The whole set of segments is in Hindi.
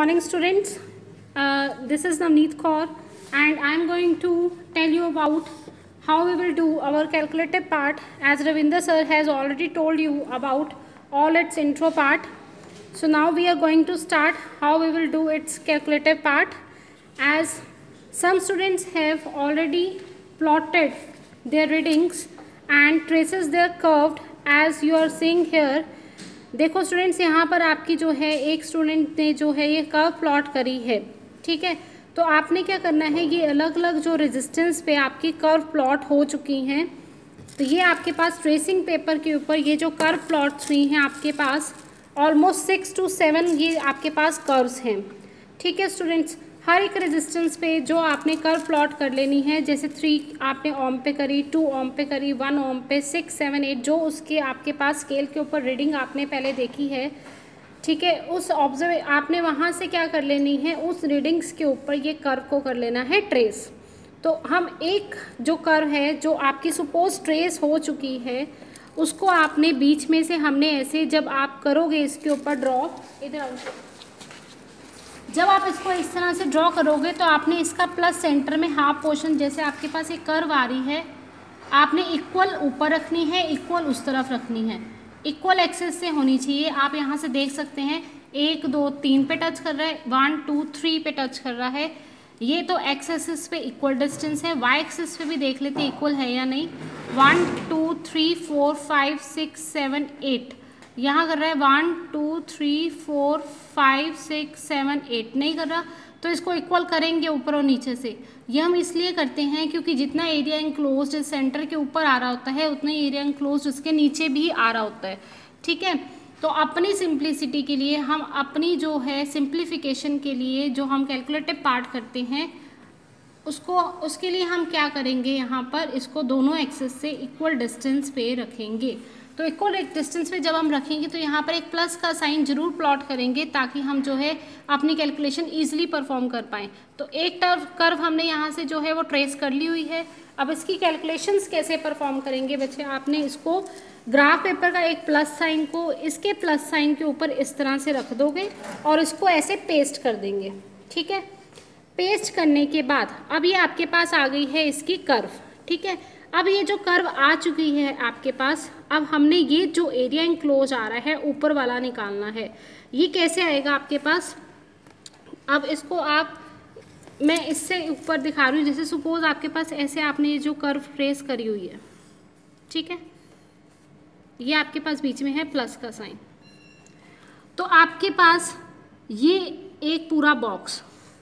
morning, students. This is Navneet Kaur, and I am going to tell you about how we will do our calculative part, as Ravinder sir has already told you about all its intro part. So now we are going to start how we will do its calculative part, as some students have already plotted their readings and traces their curved, as you are seeing here. देखो स्टूडेंट्स, यहाँ पर आपकी जो है एक स्टूडेंट ने जो है ये कर्व प्लॉट करी है, ठीक है। तो आपने क्या करना है, ये अलग अलग जो रेजिस्टेंस पे आपकी कर्व प्लॉट हो चुकी हैं, तो ये आपके पास ट्रेसिंग पेपर के ऊपर ये जो कर्व प्लॉट्स हुई हैं आपके पास ऑलमोस्ट 6 to 7 ये आपके पास कर्व्स हैं, ठीक है स्टूडेंट्स। हर एक रेजिस्टेंस पे जो आपने कर्व प्लॉट कर लेनी है, जैसे 3 आपने ओम पे करी, 2 ओम पे करी, 1 ओम पे, 6, 7, 8 जो उसके आपके पास स्केल के ऊपर रीडिंग आपने पहले देखी है, ठीक है। उस ऑब्जर्व आपने वहाँ से क्या कर लेनी है, उस रीडिंग्स के ऊपर ये कर्व को कर लेना है ट्रेस। तो हम एक जो कर्व है जो आपकी सपोज ट्रेस हो चुकी है, उसको आपने बीच में से हमने ऐसे जब आप करोगे इसके ऊपर ड्रॉ, इधर आओ, जब आप इसको इस तरह से ड्रॉ करोगे तो आपने इसका प्लस सेंटर में हाफ पोर्शन, जैसे आपके पास एक कर्व आ रही है, आपने इक्वल ऊपर रखनी है, इक्वल उस तरफ रखनी है, इक्वल एक्सेस से होनी चाहिए। आप यहाँ से देख सकते हैं 1 2 3 पे टच कर रहा है, 1 2 3 पे टच कर रहा है। ये तो एक्स एक्सिस पे इक्वल डिस्टेंस है, वाई एक्सिस पे भी देख लेते हैं इक्वल है या नहीं। 1 2 3 4 5 6 7 8 यहाँ कर रहा है, 1 2 3 4 5 6 7 8 नहीं कर रहा, तो इसको इक्वल करेंगे ऊपर और नीचे से। ये हम इसलिए करते हैं क्योंकि जितना एरिया इंक्लोज्ड सेंटर के ऊपर आ रहा होता है, उतना ही एरिया इंक्लोज्ड उसके नीचे भी आ रहा होता है, ठीक है। तो अपनी सिंप्लिसिटी के लिए, हम अपनी जो है सिंप्लीफिकेशन के लिए जो हम कैलकुलेटिव पार्ट करते हैं उसके लिए हम क्या करेंगे, यहाँ पर इसको दोनों एक्सिस से इक्वल डिस्टेंस पे रखेंगे। तो इक्वल डिस्टेंस पे जब हम रखेंगे तो यहाँ पर एक प्लस का साइन जरूर प्लॉट करेंगे, ताकि हम जो है अपनी कैलकुलेशन ईजिली परफॉर्म कर पाएँ। तो एक कर्व हमने यहाँ से जो है वो ट्रेस कर ली हुई है। अब इसकी कैलकुलेशंस कैसे परफॉर्म करेंगे बच्चे, आपने इसको ग्राफ पेपर का एक प्लस साइन को इसके प्लस साइन के ऊपर इस तरह से रख दोगे और इसको ऐसे पेस्ट कर देंगे, ठीक है। पेस्ट करने के बाद अब ये आपके पास आ गई है इसकी कर्व, ठीक है। अब ये जो कर्व आ चुकी है आपके पास, अब हमने ये जो एरिया इंक्लोज आ रहा है ऊपर वाला निकालना है। ये कैसे आएगा आपके पास, अब इसको मैं इससे ऊपर दिखा रही हूँ। जैसे सपोज आपके पास ऐसे आपने ये जो कर्व ट्रेस करी हुई है, ठीक है, ये आपके पास बीच में है प्लस का साइन। तो आपके पास ये एक पूरा बॉक्स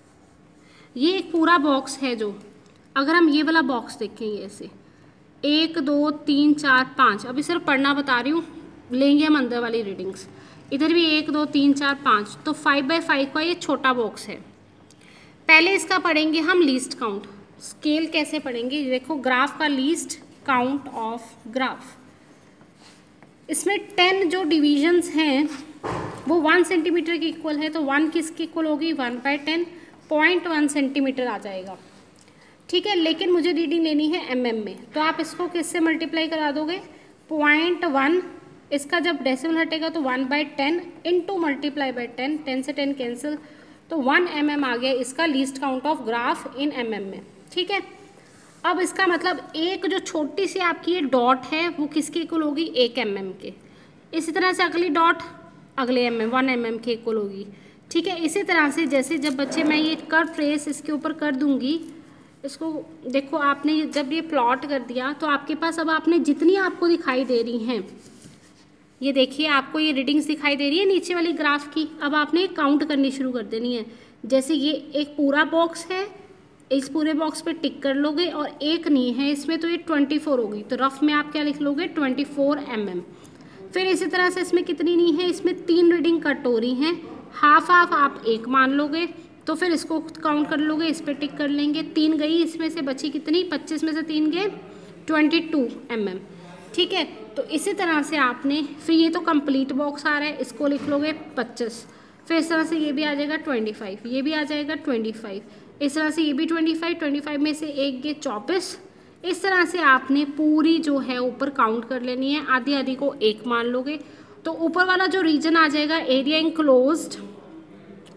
है, जो अगर हम ये वाला बॉक्स देखेंगे ऐसे 1 2 3 4 5, अभी सिर्फ पढ़ना बता रही हूँ, लेंगे हम अंदर वाली रीडिंग्स। इधर भी 1 2 3 4 5, तो 5x5 का ये छोटा बॉक्स है। पहले इसका पढ़ेंगे हम लीस्ट काउंट। स्केल कैसे पढ़ेंगे, देखो ग्राफ का लीस्ट काउंट ऑफ ग्राफ, इसमें 10 जो डिविजन्स हैं वो 1 सेंटीमीटर की इक्वल है, तो 1 किसकी इक्वल होगी, 1/10, 0.1 सेंटीमीटर आ जाएगा, ठीक है। लेकिन मुझे रीडिंग लेनी है mm में, तो आप इसको किससे मल्टीप्लाई करा दोगे, 0.1, इसका जब डेसिमल हटेगा तो 1/10 इंटू मल्टीप्लाई बाई 10, 10 से 10 कैंसिल, तो 1 mm आ गया इसका least count of graph in mm में, ठीक है। अब इसका मतलब एक जो छोटी सी आपकी ये डॉट है वो किसके इक्वल होगी, 1 mm के। इसी तरह से अगली डॉट अगले 1 mm के इक्वल होगी, ठीक है। इसी तरह से जैसे जब बच्चे मैं ये कर्व ट्रेस इसके ऊपर कर दूंगी, इसको देखो आपने जब ये प्लॉट कर दिया तो आपके पास अब आपने जितनी आपको दिखाई दे रही हैं, ये देखिए आपको ये रीडिंग्स दिखाई दे रही है नीचे वाली ग्राफ की, अब आपने काउंट करनी शुरू कर देनी है। जैसे ये एक पूरा बॉक्स है, इस पूरे बॉक्स पे टिक कर लोगे, और एक नहीं है इसमें, तो ये 24 होगी, तो रफ में आप क्या लिख लोगे, 24 mm। फिर इसी तरह से इसमें कितनी नहीं है, इसमें 3 रीडिंग कट हो रही हैं, हाफ आप 1 मान लोगे, तो फिर इसको काउंट कर लोगे, इस पर टिक कर लेंगे, 3 गई, इसमें से बची कितनी, 25 में से 3 गए, 22 mm, ठीक है। तो इसी तरह से आपने फिर ये तो कंप्लीट बॉक्स आ रहा है, इसको लिख लोगे 25, फिर इस तरह से ये भी आ जाएगा 25, ये भी आ जाएगा 25, इस तरह से ये भी 25 में से एक गए 24। इस तरह से आपने पूरी जो है ऊपर काउंट कर लेनी है, आधी आधी को 1 मान लोगे, तो ऊपर वाला जो रीजन आ जाएगा एरिया इंक्लोज्ड,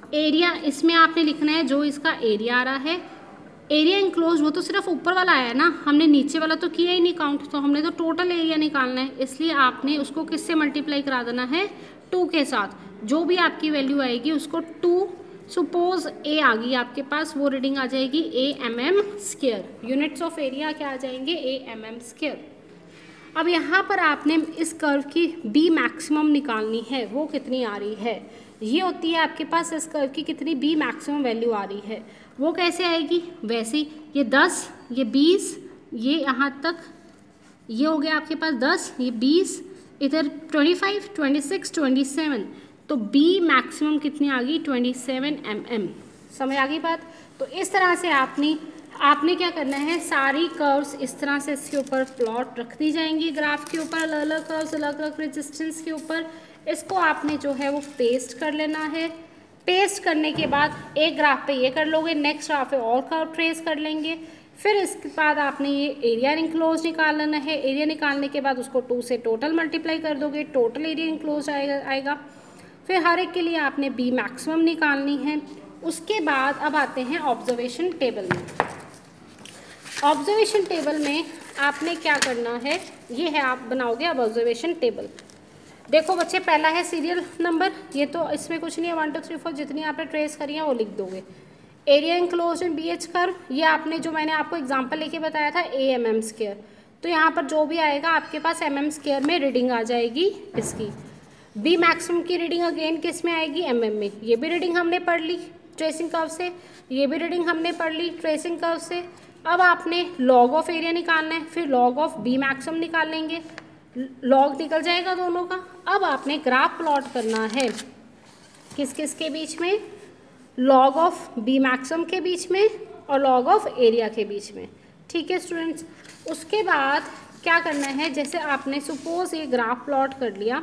एरिया इसमें आपने लिखना है जो इसका एरिया आ रहा है। एरिया इंक्लोज वो तो सिर्फ ऊपर वाला आया है ना, हमने नीचे वाला तो किया ही नहीं काउंट, तो हमने तो टोटल एरिया निकालना है, इसलिए आपने उसको किससे मल्टीप्लाई करा देना है, 2 के साथ। जो भी आपकी वैल्यू आएगी उसको 2, सपोज ए आ गई आपके पास, वो रीडिंग आ जाएगी A/mm²। यूनिट्स ऑफ एरिया क्या आ जाएंगे, A/mm²। अब यहाँ पर आपने इस कर्व की बी मैक्सिमम निकालनी है, वो कितनी आ रही है, ये होती है आपके पास इस कर्व की कितनी बी मैक्सिमम वैल्यू आ रही है। वो कैसे आएगी, वैसे ये 10, ये 20, ये यहाँ तक ये हो गया आपके पास 10, ये 20, इधर 25, 26, 27, तो बी मैक्सिमम कितनी आ गई, 27 mm। समझ आ गई बात। तो इस तरह से आपने क्या करना है, सारी कर्व्स इस तरह से इसके ऊपर प्लॉट रख दी जाएंगी ग्राफ के ऊपर, अलग अलग कर्व्स अलग अलग रेजिस्टेंस के ऊपर। इसको आपने जो है वो पेस्ट कर लेना है। पेस्ट करने के बाद एक ग्राफ पे ये कर लोगे, नेक्स्ट ग्राफ पे और कर्व ट्रेस कर लेंगे। फिर इसके बाद आपने ये एरिया इंक्लोज निकाल लेना है। एरिया निकालने के बाद उसको 2 से टोटल मल्टीप्लाई कर दोगे, टोटल एरिया इंक्लोज आएगा। फिर हर एक के लिए आपने बी मैक्सिमम निकालनी है। उसके बाद अब आते हैं ऑब्जर्वेशन टेबल में। ऑब्जर्वेशन टेबल में आपने क्या करना है, ये है आप बनाओगे अब ऑब्जर्वेशन टेबल। देखो बच्चे, पहला है सीरियल नंबर, ये तो इसमें कुछ नहीं है, 1 2 3 4 जितनी आपने ट्रेस करी है वो लिख दोगे। Area enclosed in BH curve, ये आपने जो मैंने आपको एग्जांपल लेके बताया था A/mm², तो यहाँ पर जो भी आएगा आपके पास mm² में रीडिंग आ जाएगी इसकी। बी मैक्सिमम की रीडिंग अगेन किस में आएगी, mm में। ये भी रीडिंग हमने पढ़ ली ट्रेसिंग कर्व से, ये भी रीडिंग हमने पढ़ ली ट्रेसिंग कर्व से। अब आपने लॉग ऑफ एरिया निकालना है, फिर लॉग ऑफ बी मैक्सिमम निकाल लेंगे, लॉग निकल जाएगा दोनों का। अब आपने ग्राफ प्लॉट करना है किस किस के बीच में, लॉग ऑफ बी मैक्सिमम के बीच में और लॉग ऑफ एरिया के बीच में। ठीक है स्टूडेंट्स, उसके बाद क्या करना है, जैसे आपने सपोज ये ग्राफ प्लॉट कर लिया,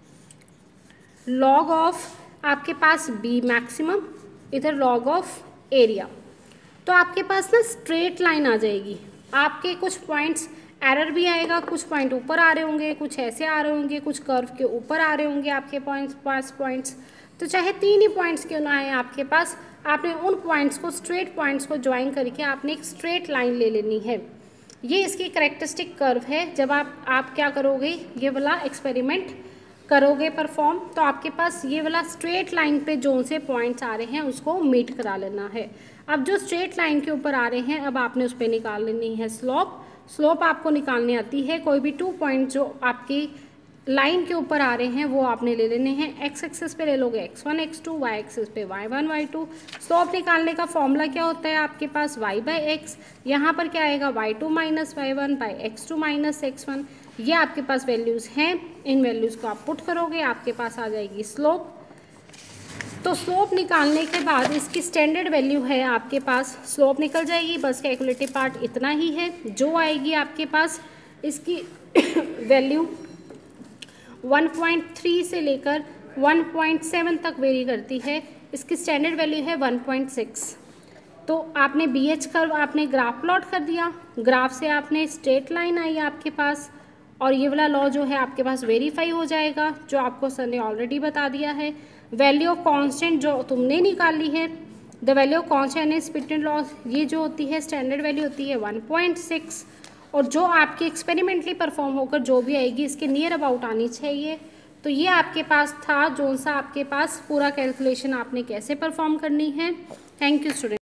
लॉग ऑफ आपके पास बी मैक्सिमम, इधर लॉग ऑफ एरिया, तो आपके पास ना स्ट्रेट लाइन आ जाएगी। आपके कुछ पॉइंट्स एरर भी आएगा, कुछ पॉइंट ऊपर आ रहे होंगे, कुछ ऐसे आ रहे होंगे, कुछ कर्व के ऊपर आ रहे होंगे आपके पॉइंट्स। तो चाहे 3 ही पॉइंट्स क्यों ना आए आपके पास, आपने उन पॉइंट्स को, स्ट्रेट पॉइंट्स को ज्वाइन करके आपने एक स्ट्रेट लाइन ले लेनी है। ये इसकी कैरेक्टरिस्टिक कर्व है। जब आप क्या करोगे, ये वाला एक्सपेरिमेंट करोगे परफॉर्म, तो आपके पास ये वाला स्ट्रेट लाइन पे जो से पॉइंट्स आ रहे हैं उसको मीट करा लेना है। अब जो स्ट्रेट लाइन के ऊपर आ रहे हैं, अब आपने उस पर निकाल लेनी है स्लोप। स्लोप आपको निकालनी आती है, कोई भी 2 पॉइंट जो आपकी लाइन के ऊपर आ रहे हैं वो आपने ले लेने हैं। एक्स एक्सिस पे ले लोगे x1 x2, वाई एक्सिस पे y1 y2। स्लोप निकालने का फॉर्मूला क्या होता है आपके पास, y/x, यहाँ पर क्या आएगा y2 minus y1 by x2 minus x1। ये आपके पास वैल्यूज़ हैं, इन वैल्यूज़ को आप पुट करोगे, आपके पास आ जाएगी स्लोप। तो स्लोप निकालने के बाद इसकी स्टैंडर्ड वैल्यू है आपके पास, स्लोप निकल जाएगी, बस कैलकुलेटिव पार्ट इतना ही है। जो आएगी आपके पास इसकी वैल्यू 1.3 से लेकर 1.7 तक वेरी करती है। इसकी स्टैंडर्ड वैल्यू है 1.6। तो आपने BH कर्व आपने ग्राफ प्लॉट कर दिया, ग्राफ से आपने स्ट्रेट लाइन आई आपके पास, और ये वाला लॉ जो है आपके पास वेरीफाई हो जाएगा, जो आपको सर ने ऑलरेडी बता दिया है। वैल्यू ऑफ कांस्टेंट जो तुमने निकाली है, the value of constant in स्पिटन लॉ, ये जो होती है स्टैंडर्ड वैल्यू होती है 1.6, और जो आपकी एक्सपेरिमेंटली परफॉर्म होकर जो भी आएगी इसके नियर अबाउट आनी चाहिए। तो ये आपके पास था जो सा आपके पास पूरा कैलकुलेशन आपने कैसे परफॉर्म करनी है। Thank you student.